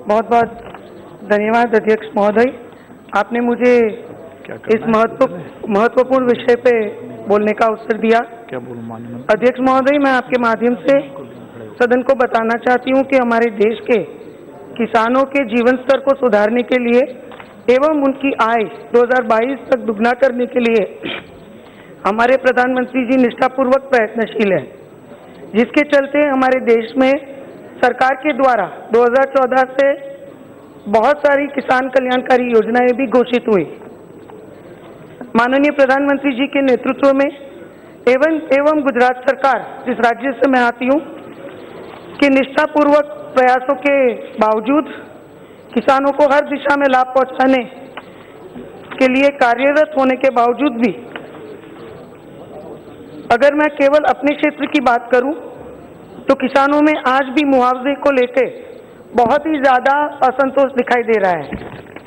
बहुत बहुत धन्यवाद अध्यक्ष महोदय। आपने मुझे इस महत्वपूर्ण विषय पे बोलने का अवसर दिया। क्या बोलूं माननीय अध्यक्ष महोदय, मैं आपके माध्यम से सदन को बताना चाहती हूँ कि हमारे देश के किसानों के जीवन स्तर को सुधारने के लिए एवं उनकी आय 2022 तक दुगना करने के लिए हमारे प्रधानमंत्री जी निष्ठापूर्वक प्रयत्नशील है, जिसके चलते हमारे देश में सरकार के द्वारा 2014 से बहुत सारी किसान कल्याणकारी योजनाएं भी घोषित हुई। माननीय प्रधानमंत्री जी के नेतृत्व में एवं गुजरात सरकार, जिस राज्य से मैं आती हूँ, के निष्ठापूर्वक प्रयासों के बावजूद किसानों को हर दिशा में लाभ पहुंचाने के लिए कार्यरत होने के बावजूद भी अगर मैं केवल अपने क्षेत्र की बात करूं तो किसानों में आज भी मुआवजे को लेकर बहुत ही ज्यादा असंतोष दिखाई दे रहा है।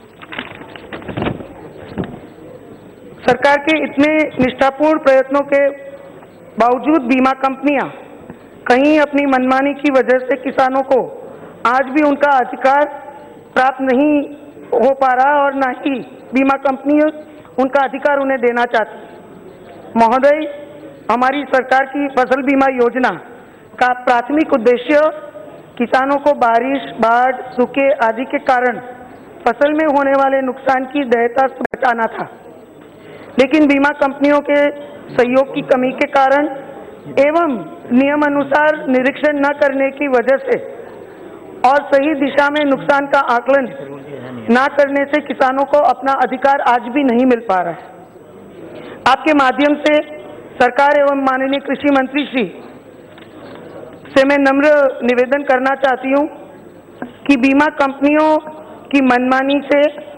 सरकार के इतने निष्ठापूर्ण प्रयत्नों के बावजूद बीमा कंपनियां कहीं अपनी मनमानी की वजह से किसानों को आज भी उनका अधिकार प्राप्त नहीं हो पा रहा और न ही बीमा कंपनियां उनका अधिकार उन्हें देना चाहती। महोदय, हमारी सरकार की फसल बीमा योजना का प्राथमिक उद्देश्य किसानों को बारिश, बाढ़, सूखे आदि के कारण फसल में होने वाले नुकसान की देयता से बचाना था, लेकिन बीमा कंपनियों के सहयोग की कमी के कारण एवं नियम अनुसार निरीक्षण न करने की वजह से और सही दिशा में नुकसान का आकलन न करने से किसानों को अपना अधिकार आज भी नहीं मिल पा रहा है। आपके माध्यम से सरकार एवं माननीय कृषि मंत्री श्री से मैं नम्र निवेदन करना चाहती हूं कि बीमा कंपनियों की मनमानी से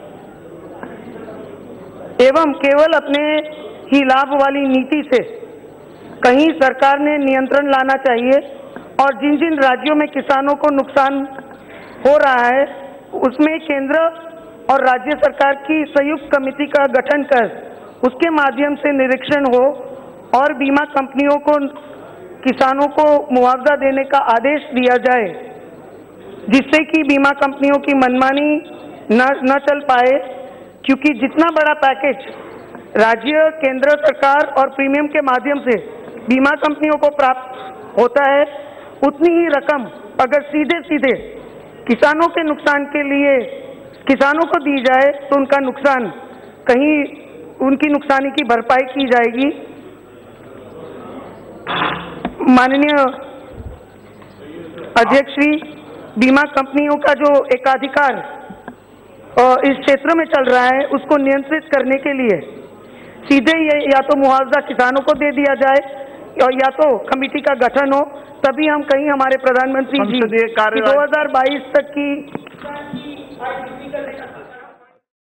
एवं केवल अपने ही लाभ वाली नीति से कहीं सरकार ने नियंत्रण लाना चाहिए और जिन जिन राज्यों में किसानों को नुकसान हो रहा है उसमें केंद्र और राज्य सरकार की संयुक्त कमेटी का गठन कर उसके माध्यम से निरीक्षण हो और बीमा कंपनियों को किसानों को मुआवजा देने का आदेश दिया जाए, जिससे कि बीमा कंपनियों की मनमानी न चल पाए, क्योंकि जितना बड़ा पैकेज राज्य, केंद्र सरकार और प्रीमियम के माध्यम से बीमा कंपनियों को प्राप्त होता है, उतनी ही रकम अगर सीधे सीधे किसानों के नुकसान के लिए किसानों को दी जाए तो उनका नुकसान कहीं उनकी नुकसानी की भरपाई की जाएगी। माननीय अध्यक्ष श्री, बीमा कंपनियों का जो एकाधिकार इस क्षेत्र में चल रहा है उसको नियंत्रित करने के लिए सीधे ये या तो मुआवजा किसानों को दे दिया जाए और या तो कमेटी का गठन हो, तभी हम कहीं हमारे प्रधानमंत्री जी 2022 तक की